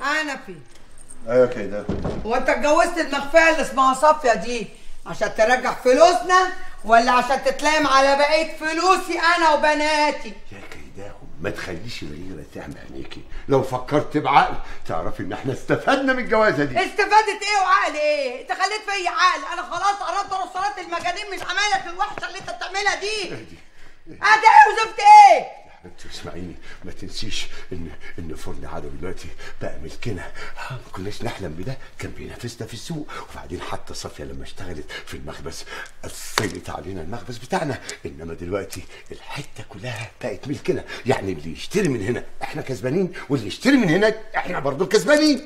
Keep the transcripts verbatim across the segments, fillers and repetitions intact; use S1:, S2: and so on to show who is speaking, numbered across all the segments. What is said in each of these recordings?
S1: حنفي.
S2: ايوه كده.
S1: هو انت اتجوزت المخفيه اللي اسمها صافيه دي عشان ترجع فلوسنا ولا عشان تتلام على بقيه فلوسي انا وبناتي؟
S3: يا كيداهم ما تخليش الغيره تعمى عينيكي، لو فكرت بعقل تعرفي ان احنا استفدنا من الجوازه دي.
S1: استفادت ايه وعقل ايه؟ انت خليت فيا عقل، انا خلاص قربت اروح صلاه المجانين مش عمايلك الوحشه اللي انت بتعملها دي.
S3: اهدي
S1: ادي ايه وزفت ايه؟
S3: حبيبتي اسمعيني، ما تنسيش ان ان فرن عدو دلوقتي بقى ملكنا. ما كناش نحلم بده، كان بينافسنا في السوق، وبعدين حتى صافيه لما اشتغلت في المخبز قفلت علينا المخبز بتاعنا، انما دلوقتي الحته كلها بقت ملكنا، يعني اللي يشتري من هنا احنا كسبانين، واللي يشتري من هناك احنا برضه كسبانين.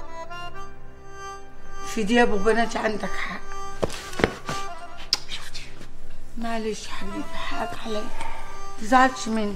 S1: في دي يا ابو بناتي عندك حق.
S3: شفتي؟
S1: معلش حبيبي حقك عليا، متزعلش مني.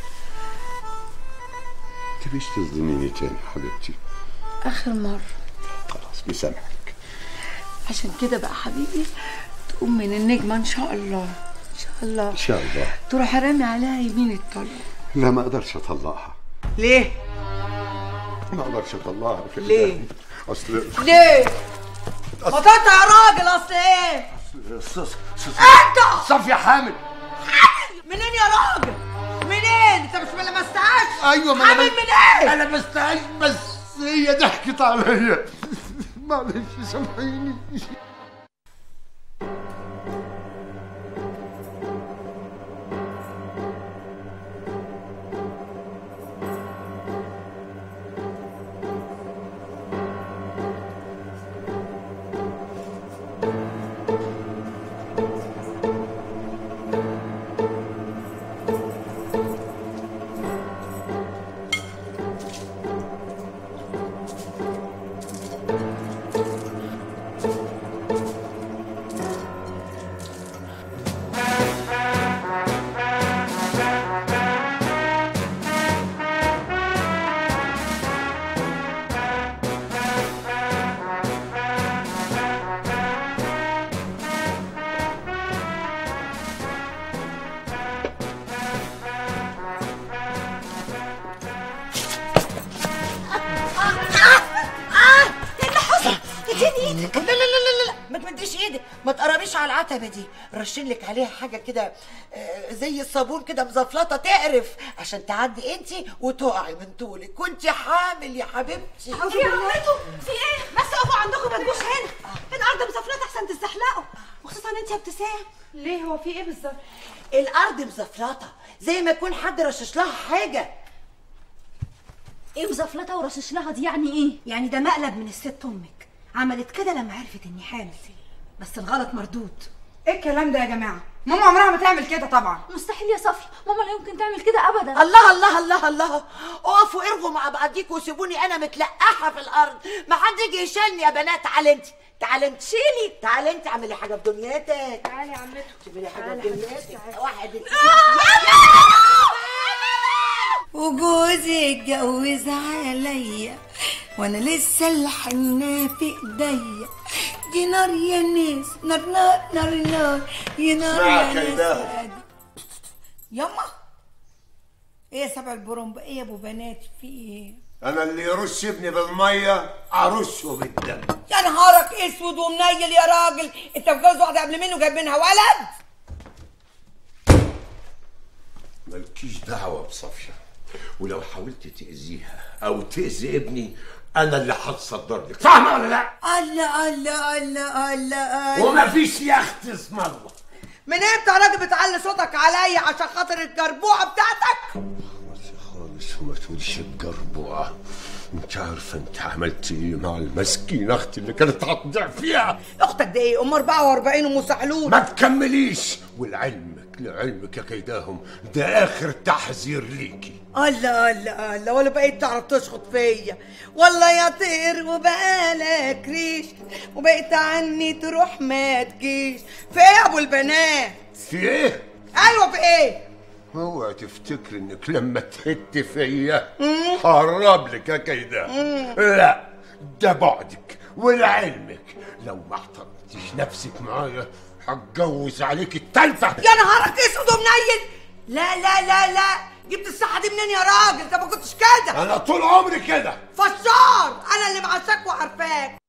S3: تبيش تظلميني تاني حبيبتي؟
S1: اخر مره.
S3: خلاص بسامحك.
S1: عشان كده بقى حبيبي تقوم من النجمه ان شاء الله ان شاء الله
S3: ان شاء الله
S1: تروح رامي عليها يمين الطلاق.
S3: لا ما اقدرش اطلقها.
S1: ليه؟
S3: ما اقدرش اطلقها كده.
S1: ليه؟
S3: اصل
S1: ليه؟ ما تقطع يا راجل. اصل ايه؟
S3: انت صافيه حامل.
S1: منين يا راجل؟ منين؟ انت مش ما لمستهاش؟
S3: ايوه ما
S1: حامل من ايه؟
S3: انا لمستهاش بس هي ضحكت عليا. معلش سامحيني.
S4: ما تقربيش على العتبه دي، رشين لك عليها حاجه كده زي الصابون كده مزفلطه تقرف عشان تعدي انت وتقعي من طولك. كنت حامل يا حبيبتي.
S5: هو في يا عمتو في ايه؟ بس اقفوا عندكم ما تجوش هنا، الارض مزفلطه احسن تزحلقوا، وخصوصا انت يا ابتسام.
S6: ليه هو في ايه بالظبط؟
S4: الارض مزفلطه زي ما يكون حد رشش لها حاجه.
S5: ايه مزفلطه ورشش لها دي يعني ايه؟
S6: يعني ده مقلب من الست امك، عملت كده لما عرفت اني حامل، بس الغلط مردود.
S7: ايه الكلام ده يا جماعه؟ ماما عمرها ما تعمل كده طبعا.
S5: مستحيل يا صفي، ماما لا يمكن تعمل كده ابدا.
S4: الله الله الله الله، اقفوا ارغوا مع بعضيكوا وسيبوني انا متلقحه في الارض، ما حد يجي يشيلني يا بنات. تعالي انت تعالي انت شيلي، تعالي انت اعملي حاجه في دنيتك.
S6: تعالي يا عمتو
S4: اعملي حاجه في دنيتك. واحد
S1: وجوزي اتجوز عليا وانا لسه الحنه في ايديا. دي نار يا ناس، نار نار نار نار يا نار يا ناس. يما ايه يا سبع البرمب؟ ايه يا ابو بنات في ايه؟
S3: انا اللي يرش ابني بالميه ارشه بالدم.
S1: يا نهارك اسود ومنيل يا راجل، انت متجوز واحده قبل منه جايب منها ولد؟
S3: مالكيش دعوه بصفيه، ولو حاولت تاذيها او تاذي ابني انا اللي هتصدر لك، فاهمه ولا لا؟
S1: الله الله الله الله الله.
S3: ومفيش يا اختي اسم الله.
S1: من امتى يا راجل بتعلي صوتك عليا عشان خاطر الجربوعه بتاعتك؟
S3: خالص خالص وما تقولش الجربوعه. انت عارفه انت عملت ايه مع المسكينه اختي اللي كانت هتضيع فيها؟
S1: اختك دي ايه؟ ام أربعة وأربعين ومسحلول.
S3: ما تكمليش، ولعلمك لعلمك يا كيداهم ده اخر تحذير ليكي.
S1: الله الله الله، ولا بقيت تعرف تشخط فيا والله يا طير، وبقالك ريش وبقيت عني تروح ما تجيش. في ايه يا ابو البنات؟
S3: في ايه؟
S1: ايوه في ايه؟
S3: اوعي تفتكر انك لما تهت فيا هقرب لك يا كيداهم، لا ده بعدك. ولعلمك لو ما احترمتيش نفسك معايا هتجوز عليك التالتة.
S1: يا نهارك اسود ومنيل. لا لا لا لا، جبت الصحة دي منين يا راجل؟ انت ما كنتش كده.
S3: انا طول عمري كده.
S1: فشار عارفاك وعارفاك.